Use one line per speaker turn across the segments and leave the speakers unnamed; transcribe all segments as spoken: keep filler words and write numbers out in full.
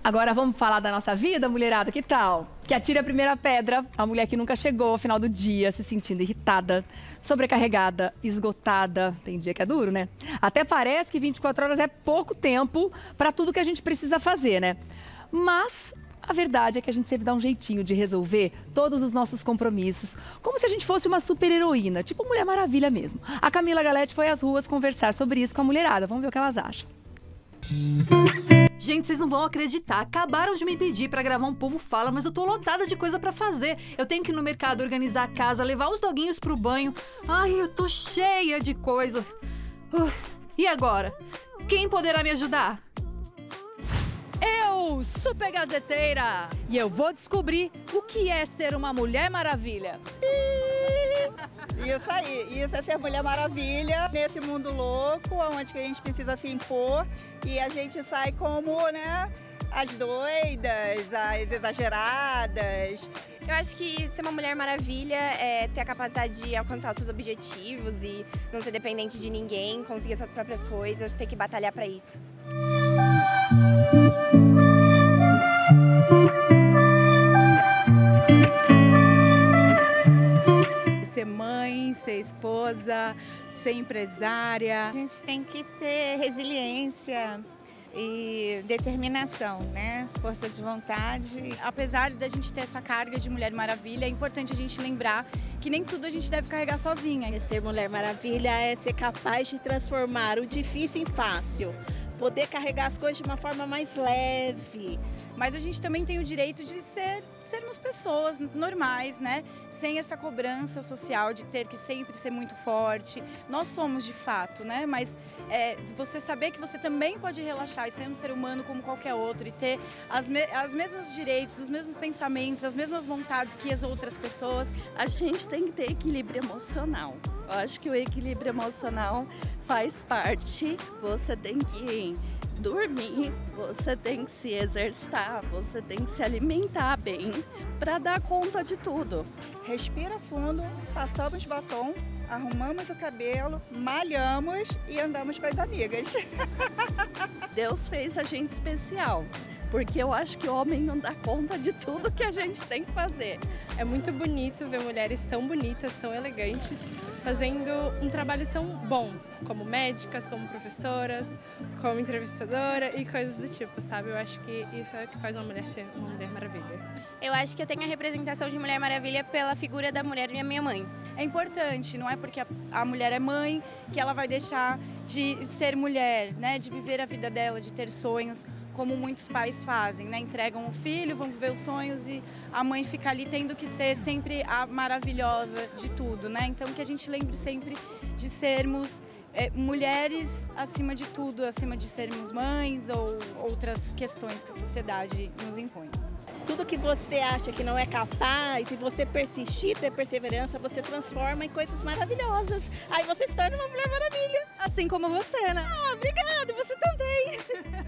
Agora vamos falar da nossa vida, mulherada, que tal? Que atire a primeira pedra, a mulher que nunca chegou ao final do dia se sentindo irritada, sobrecarregada, esgotada. Tem dia que é duro, né? Até parece que vinte e quatro horas é pouco tempo para tudo que a gente precisa fazer, né? Mas a verdade é que a gente sempre dá um jeitinho de resolver todos os nossos compromissos, como se a gente fosse uma super heroína, tipo Mulher Maravilha mesmo. A Camila Galete foi às ruas conversar sobre isso com a mulherada. Vamos ver o que elas acham.
Gente, vocês não vão acreditar. Acabaram de me pedir pra gravar um Povo Fala, mas eu tô lotada de coisa pra fazer. Eu tenho que ir no mercado, organizar a casa, levar os doguinhos pro banho. Ai, eu tô cheia de coisa. Uh, e agora? Quem poderá me ajudar?
Eu, Super Gazeteira! E eu vou descobrir o que é ser uma Mulher Maravilha.
Isso aí, isso é ser Mulher Maravilha nesse mundo louco, onde que a gente precisa se impor e a gente sai como, né, as doidas, as exageradas.
Eu acho que ser uma Mulher Maravilha é ter a capacidade de alcançar os seus objetivos e não ser dependente de ninguém, conseguir as suas próprias coisas, ter que batalhar para isso.
Ser mãe, ser esposa, ser empresária.
A gente tem que ter resiliência e determinação, né? Força de vontade.
Apesar da gente ter essa carga de Mulher Maravilha, é importante a gente lembrar que nem tudo a gente deve carregar sozinha.
Ser Mulher Maravilha é ser capaz de transformar o difícil em fácil. Poder carregar as coisas de uma forma mais leve.
Mas a gente também tem o direito de ser, sermos pessoas normais, né? Sem essa cobrança social de ter que sempre ser muito forte. Nós somos de fato, né? Mas é, você saber que você também pode relaxar e ser um ser humano como qualquer outro e ter as, me as mesmos direitos, os mesmos pensamentos, as mesmas vontades que as outras pessoas.
A gente tem que ter equilíbrio emocional. Eu acho que o equilíbrio emocional faz parte. Você tem que dormir, você tem que se exercitar, você tem que se alimentar bem para dar conta de tudo.
Respira fundo, passamos batom, arrumamos o cabelo, malhamos e andamos com as amigas.
Deus fez a gente especial, porque eu acho que o homem não dá conta de tudo que a gente tem que fazer.
É muito bonito ver mulheres tão bonitas, tão elegantes, fazendo um trabalho tão bom, como médicas, como professoras, como entrevistadora e coisas do tipo, sabe? Eu acho que isso é o que faz uma mulher ser uma Mulher Maravilha.
Eu acho que eu tenho a representação de Mulher Maravilha pela figura da mulher e a minha mãe.
É importante, não é porque a, a mulher é mãe que ela vai deixar de ser mulher, né? De viver a vida dela, de ter sonhos, como muitos pais fazem, né? Entregam o filho, vão viver os sonhos e a mãe fica ali tendo que ser sempre a maravilhosa de tudo, né? Então que a gente lembre sempre de sermos é, mulheres acima de tudo, acima de sermos mães ou outras questões que a sociedade nos impõe.
Tudo que você acha que não é capaz, e você persistir, ter perseverança, você transforma em coisas maravilhosas. Aí você se torna uma Mulher Maravilha.
Assim como você, né?
Ah, obrigada, você também.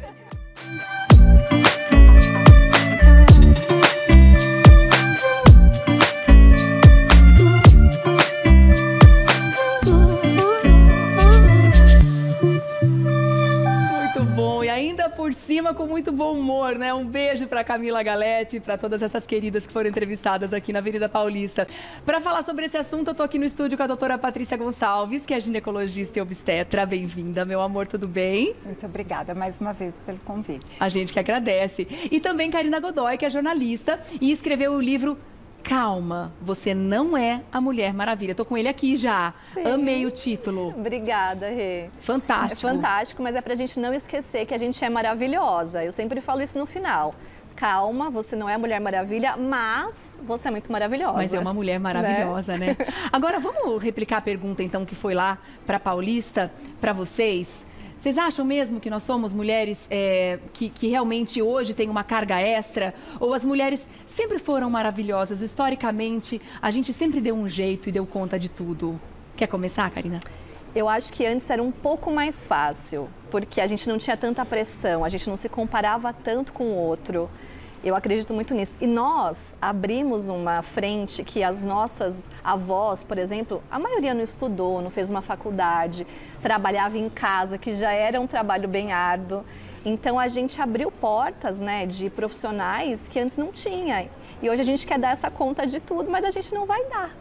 Por cima, com muito bom humor, né? Um beijo para Camila Galete, para todas essas queridas que foram entrevistadas aqui na Avenida Paulista. Para falar sobre esse assunto, eu tô aqui no estúdio com a doutora Patrícia Gonçalves, que é ginecologista e obstetra. Bem-vinda, meu amor, tudo bem?
Muito obrigada mais uma vez pelo convite.
A gente que agradece. E também Karina Godoy, que é jornalista e escreveu o livro Calma, você não é a Mulher Maravilha. Tô com ele aqui já. Sim. Amei o título.
Obrigada, Rê.
Fantástico.
É fantástico, mas é pra gente não esquecer que a gente é maravilhosa. Eu sempre falo isso no final. Calma, você não é a Mulher Maravilha, mas você é muito maravilhosa.
Mas é uma mulher maravilhosa, né? né? Agora, vamos replicar a pergunta, então, que foi lá pra Paulista, pra vocês. Vocês acham mesmo que nós somos mulheres é, que, que realmente hoje têm uma carga extra? Ou as mulheres sempre foram maravilhosas? Historicamente, a gente sempre deu um jeito e deu conta de tudo. Quer começar, Karina?
Eu acho que antes era um pouco mais fácil, porque a gente não tinha tanta pressão, a gente não se comparava tanto com o outro. Eu acredito muito nisso. E nós abrimos uma frente que as nossas avós, por exemplo, a maioria não estudou, não fez uma faculdade, trabalhava em casa, que já era um trabalho bem árduo. Então a gente abriu portas, né, de profissionais que antes não tinha. E hoje a gente quer dar essa conta de tudo, mas a gente não vai dar.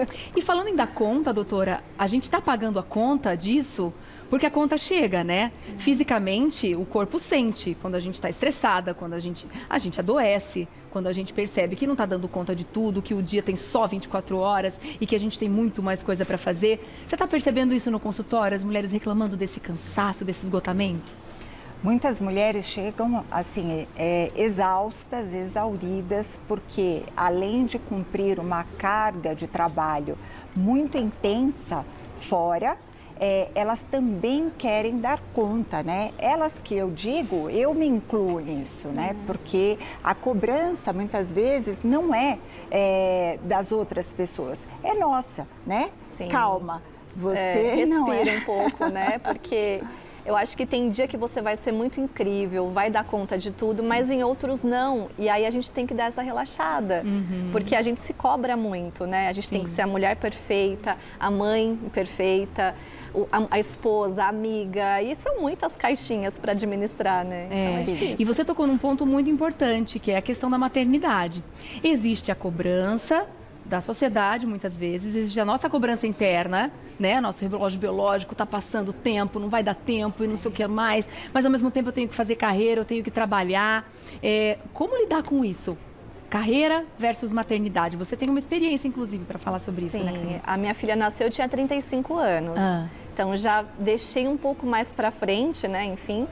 E falando em dar conta, doutora, a gente está pagando a conta disso? Porque a conta chega, né? Fisicamente, o corpo sente quando a gente está estressada, quando a gente, a gente adoece, quando a gente percebe que não está dando conta de tudo, que o dia tem só vinte e quatro horas e que a gente tem muito mais coisa para fazer. Você está percebendo isso no consultório, as mulheres reclamando desse cansaço, desse esgotamento?
Muitas mulheres chegam assim, é, exaustas, exauridas, porque além de cumprir uma carga de trabalho muito intensa fora, É, elas também querem dar conta, né? Elas que eu digo, eu me incluo nisso, né? Porque a cobrança muitas vezes não é, é das outras pessoas, é nossa, né?
Sim.
Calma, você
é, respira
não é.
um pouco, né? Porque eu acho que tem dia que você vai ser muito incrível, vai dar conta de tudo, Sim. mas em outros não. E aí a gente tem que dar essa relaxada, uhum. porque a gente se cobra muito, né? A gente Sim. tem que ser a mulher perfeita, a mãe perfeita, a, a esposa, a amiga, e são muitas caixinhas para administrar, né?
É.
Então é difícil.
E você tocou num ponto muito importante, que é a questão da maternidade. Existe a cobrança da sociedade, muitas vezes, existe a nossa cobrança interna, né? Nosso relógio biológico está passando tempo, não vai dar tempo e não sei o que mais, mas ao mesmo tempo eu tenho que fazer carreira, eu tenho que trabalhar. É, como lidar com isso? Carreira versus maternidade. Você tem uma experiência, inclusive, para falar sobre isso,
Sim,
né, Camila?
A minha filha nasceu, eu tinha trinta e cinco anos.
Ah.
Então, já deixei um pouco mais para frente, né, enfim.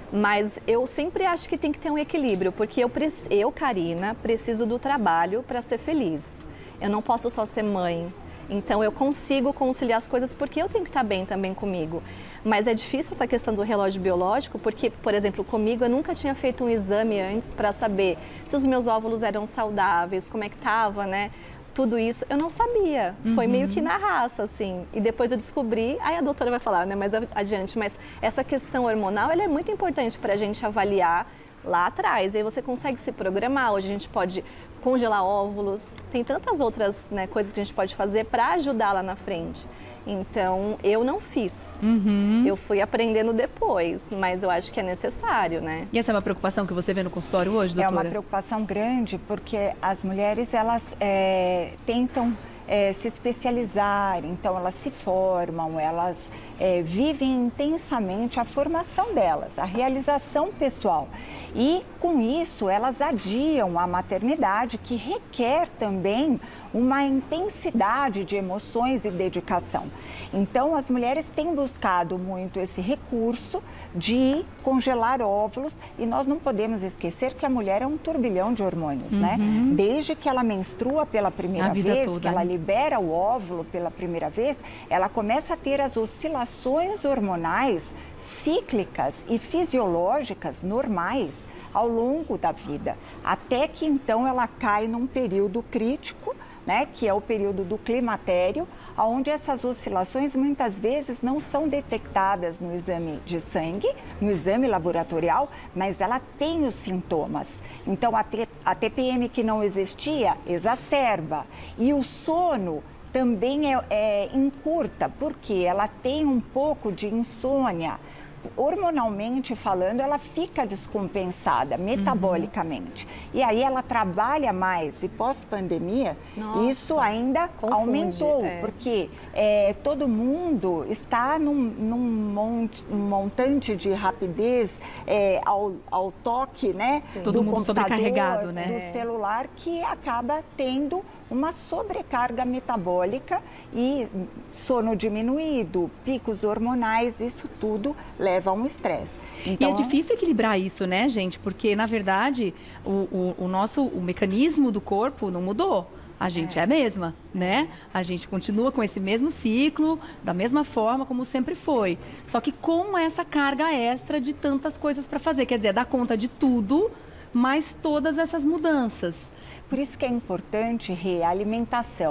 Mas eu sempre acho que tem que ter um equilíbrio, porque eu, eu Karina, preciso do trabalho para ser feliz. Eu não posso só ser mãe. Então, eu consigo conciliar as coisas porque eu tenho que estar bem também comigo. Mas é difícil essa questão do relógio biológico, porque, por exemplo, comigo eu nunca tinha feito um exame antes para saber se os meus óvulos eram saudáveis, como é que estava, né? Tudo isso eu não sabia. Uhum. Foi meio que na raça, assim. E depois eu descobri, aí a doutora vai falar, né, mais adiante, mas essa questão hormonal, ela é muito importante para a gente avaliar lá atrás. E aí você consegue se programar. Hoje a gente pode congelar óvulos, tem tantas outras, né, coisas que a gente pode fazer para ajudar lá na frente. Então, eu não fiz. Uhum. Eu fui aprendendo depois, mas eu acho que é necessário, né?
E essa é uma preocupação que você vê no consultório hoje, doutora?
É uma preocupação grande, porque as mulheres, elas é, tentam é, se especializar, então elas se formam, elas é, vivem intensamente a formação delas, a realização pessoal. E, com isso, elas adiam a maternidade, que requer também uma intensidade de emoções e dedicação. Então, as mulheres têm buscado muito esse recurso de congelar óvulos, e nós não podemos esquecer que a mulher é um turbilhão de hormônios, uhum. né? Desde que ela menstrua pela primeira vez, toda, que ela né? libera o óvulo pela primeira vez, ela começa a ter as oscilações hormonais cíclicas e fisiológicas normais ao longo da vida, até que então ela cai num período crítico, né, que é o período do climatério, onde essas oscilações muitas vezes não são detectadas no exame de sangue, no exame laboratorial, mas ela tem os sintomas. Então a, a T P M que não existia exacerba, e o sono também é, é encurta, porque ela tem um pouco de insônia. Hormonalmente falando, ela fica descompensada metabolicamente. Uhum. E aí ela trabalha mais, e pós-pandemia, isso ainda confunde, aumentou, é. porque é, todo mundo está num, num monte, um montante de rapidez é, ao, ao toque, né?
Sim. Todo
do
mundo
computador,
sobrecarregado, né?
do celular, que acaba tendo uma sobrecarga metabólica e sono diminuído, picos hormonais, isso tudo leva a um estresse.
Então, e é difícil equilibrar isso, né, gente? Porque, na verdade, o, o, o nosso o mecanismo do corpo não mudou. A gente é. é a mesma, né? A gente continua com esse mesmo ciclo, da mesma forma como sempre foi. Só que com essa carga extra de tantas coisas para fazer. Quer dizer, dar conta de tudo, mas todas essas mudanças.
Por isso que é importante, Rê, a alimentação.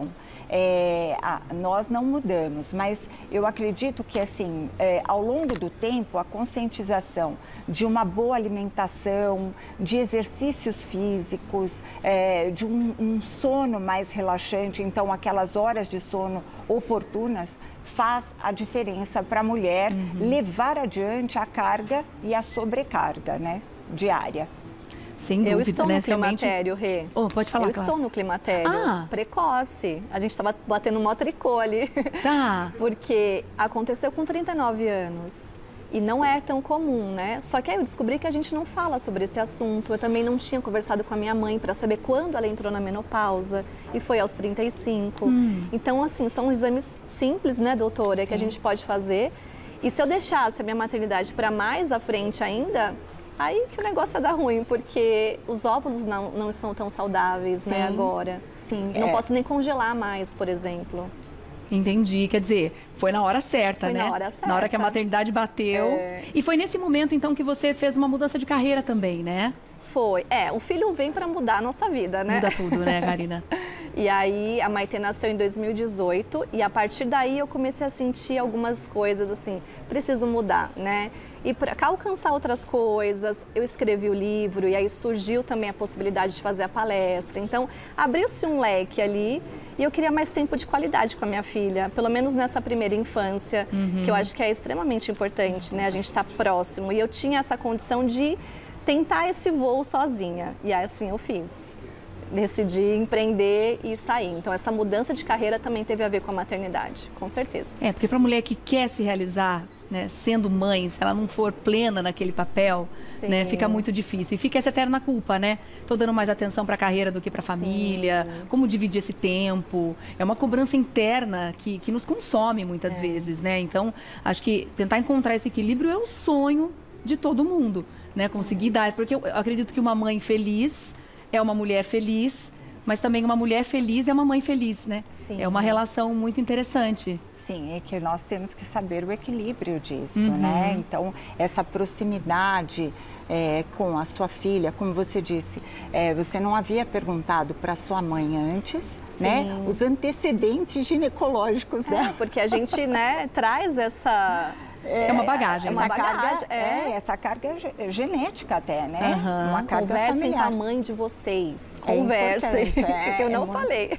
é, a, nós não mudamos, mas eu acredito que, assim, é, ao longo do tempo, a conscientização de uma boa alimentação, de exercícios físicos, é, de um, um sono mais relaxante, então aquelas horas de sono oportunas, faz a diferença para a mulher uhum. levar adiante a carga e a sobrecarga, né, diária.
Sem dúvida,
eu estou
né?
no climatério, Rê.
Oh, pode falar,
Eu
claro.
estou no climatério
ah.
precoce. A gente estava batendo mó tricô ali.
Tá.
Porque aconteceu com trinta e nove anos. E não é tão comum, né? Só que aí eu descobri que a gente não fala sobre esse assunto. Eu também não tinha conversado com a minha mãe para saber quando ela entrou na menopausa. E foi aos trinta e cinco. Hum. Então, assim, são exames simples, né, doutora, Sim. que a gente pode fazer. E se eu deixasse a minha maternidade para mais à frente ainda, aí que o negócio ia dar ruim, porque os óvulos não, não estão tão saudáveis, Sim. né, agora.
Sim.
Eu não
é.
posso nem congelar mais, por exemplo.
Entendi, quer dizer, foi na hora certa,
foi
né?
na hora certa.
Na hora que a maternidade bateu. É... E foi nesse momento, então, que você fez uma mudança de carreira também, né?
Foi. É, o filho vem para mudar a nossa vida, né?
Muda tudo, né, Karina?
E aí, a Maitê nasceu em dois mil e dezoito e a partir daí eu comecei a sentir algumas coisas, assim, preciso mudar, né? E para alcançar outras coisas, eu escrevi o livro e aí surgiu também a possibilidade de fazer a palestra. Então, abriu-se um leque ali e eu queria mais tempo de qualidade com a minha filha, pelo menos nessa primeira infância, uhum. que eu acho que é extremamente importante, né? A gente está próximo. E eu tinha essa condição de tentar esse voo sozinha. E aí, assim, eu fiz. Decidi empreender e sair. Então, essa mudança de carreira também teve a ver com a maternidade, com certeza.
É, porque para a mulher que quer se realizar, né, sendo mãe, se ela não for plena naquele papel, né, fica muito difícil. E fica essa eterna culpa, né? Tô dando mais atenção para a carreira do que para a família, como dividir esse tempo. É uma cobrança interna que, que nos consome muitas é. vezes, né? Então, acho que tentar encontrar esse equilíbrio é o sonho de todo mundo, né? Conseguir dar, porque eu acredito que uma mãe feliz é uma mulher feliz, mas também uma mulher feliz é uma mãe feliz, né? Sim. É uma relação muito interessante.
Sim, é que nós temos que saber o equilíbrio disso,
uhum.
né? Então, essa proximidade é, com a sua filha, como você disse, é, você não havia perguntado para sua mãe antes, Sim. né? Os antecedentes ginecológicos
é,
dela.
Porque a gente, né, traz essa...
É, é uma bagagem.
É
uma
essa
bagagem,
carga,
é.
é. Essa carga genética até, né?
Uhum.
Uma carga
Conversem
familiar.
com a mãe de vocês.
É
Conversem.
É,
que eu não
é
falei.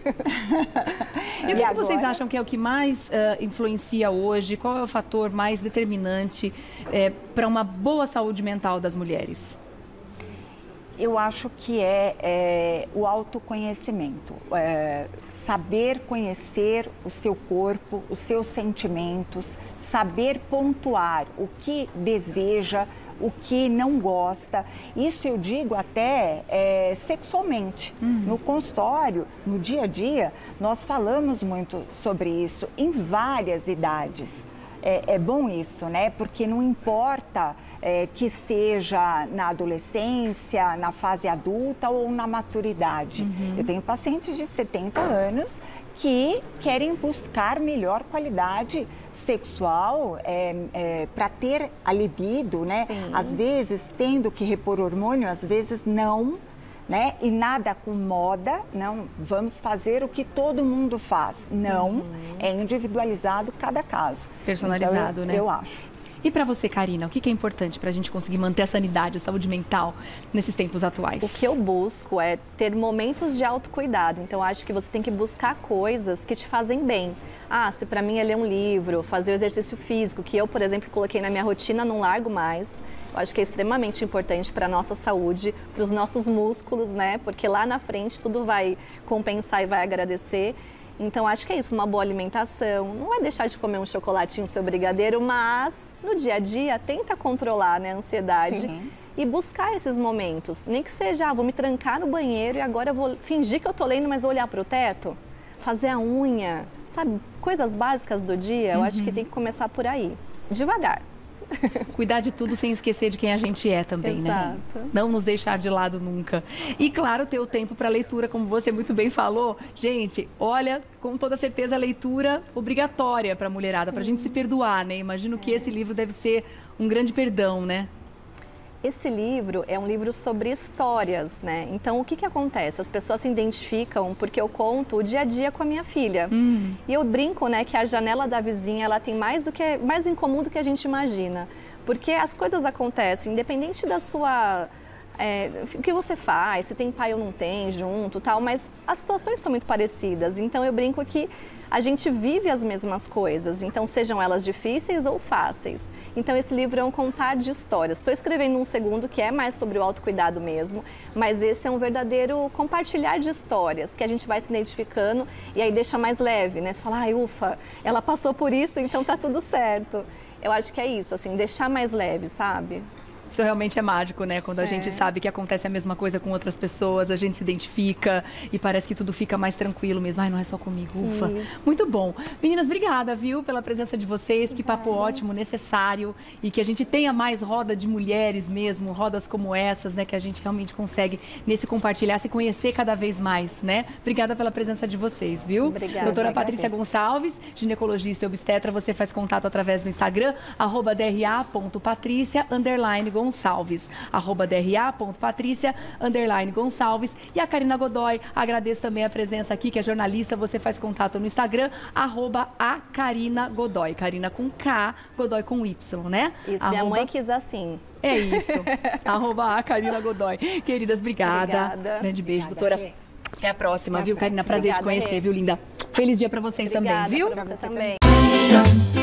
E o que, agora... vocês acham que é o que mais uh, influencia hoje? Qual é o fator mais determinante é, para uma boa saúde mental das mulheres?
Eu acho que é, é o autoconhecimento. É, saber conhecer o seu corpo, os seus sentimentos, saber pontuar o que deseja, o que não gosta. Isso eu digo até é, sexualmente. Uhum. No consultório, no dia a dia, nós falamos muito sobre isso em várias idades. É, é bom isso, né? Porque não importa é, que seja na adolescência, na fase adulta ou na maturidade. Uhum. Eu tenho pacientes de setenta anos que querem buscar melhor qualidade sexual é, é, para ter a libido, né? Sim. Às vezes tendo que repor hormônio, às vezes não, né? E nada com moda, não, vamos fazer o que todo mundo faz. Não, uhum. é individualizado cada caso.
Personalizado,
então, eu,
né?
Eu acho.
E para você, Karina, o que é importante para a gente conseguir manter a sanidade, a saúde mental nesses tempos atuais?
O que eu busco é ter momentos de autocuidado. Então, acho que você tem que buscar coisas que te fazem bem. Ah, se para mim é ler um livro, fazer o exercício físico, que eu, por exemplo, coloquei na minha rotina, não largo mais. Eu acho que é extremamente importante para a nossa saúde, para os nossos músculos, né? Porque lá na frente tudo vai compensar e vai agradecer. Então, acho que é isso, uma boa alimentação. Não é deixar de comer um chocolatinho, seu brigadeiro, mas no dia a dia tenta controlar, né, a ansiedade. Sim. E buscar esses momentos. Nem que seja, ah, vou me trancar no banheiro e agora eu vou fingir que eu tô lendo, mas vou olhar para o teto. Fazer a unha, sabe? Coisas básicas do dia, eu uhum. acho que tem que começar por aí. Devagar.
Cuidar de tudo sem esquecer de quem a gente é também,
Exato.
Né? Não nos deixar de lado nunca. E claro, ter o tempo para leitura, como você muito bem falou. Gente, olha, com toda certeza a leitura obrigatória para a mulherada, para a gente se perdoar, né? Imagino é. que esse livro deve ser um grande perdão, né?
esse livro é um livro sobre histórias, né? Então, o que que acontece? As pessoas se identificam porque eu conto o dia a dia com a minha filha. Hum. E eu brinco, né, que a janela da vizinha, ela tem mais, do que, mais em comum do que a gente imagina. Porque as coisas acontecem, independente da sua... É, o que você faz, se tem pai ou não tem junto, tal, mas as situações são muito parecidas. Então, eu brinco que a gente vive as mesmas coisas, então sejam elas difíceis ou fáceis. Então esse livro é um contar de histórias. Estou escrevendo um segundo que é mais sobre o autocuidado mesmo, mas esse é um verdadeiro compartilhar de histórias, que a gente vai se identificando e aí deixa mais leve, né? Você fala, ai, ufa, ela passou por isso, então tá tudo certo. Eu acho que é isso, assim, deixar mais leve, sabe?
Isso realmente é mágico, né? Quando a é. gente sabe que acontece a mesma coisa com outras pessoas, a gente se identifica e parece que tudo fica mais tranquilo mesmo. Ai, não é só comigo, ufa. Isso. Muito bom. Meninas, obrigada, viu, pela presença de vocês. Obrigada. Que papo ótimo, necessário. E que a gente tenha mais roda de mulheres mesmo, rodas como essas, né? Que a gente realmente consegue, nesse compartilhar, se conhecer cada vez mais, né? Obrigada pela presença de vocês, viu? Obrigada. Doutora Patrícia Gonçalves, ginecologista e obstetra, você faz contato através do Instagram, arroba dra.patrícia, underline Gonçalves, arroba dra.patrícia, underline Gonçalves. E a Karina Godoy, agradeço também a presença aqui, que é jornalista, você faz contato no Instagram, arroba a Karina Godoy, Karina com K, Godoy com Y, né?
Isso,
arroba...
minha mãe quis assim.
É isso, arroba a Karina Godoy. Queridas, obrigada.
Obrigada.
Grande beijo,
Obrigada.
doutora. Até a próxima, Até a
próxima.
viu, Karina? Prazer
Obrigada,
te conhecer,
Rê.
viu, linda? Feliz dia pra vocês
Obrigada
também, viu?
Pra você também.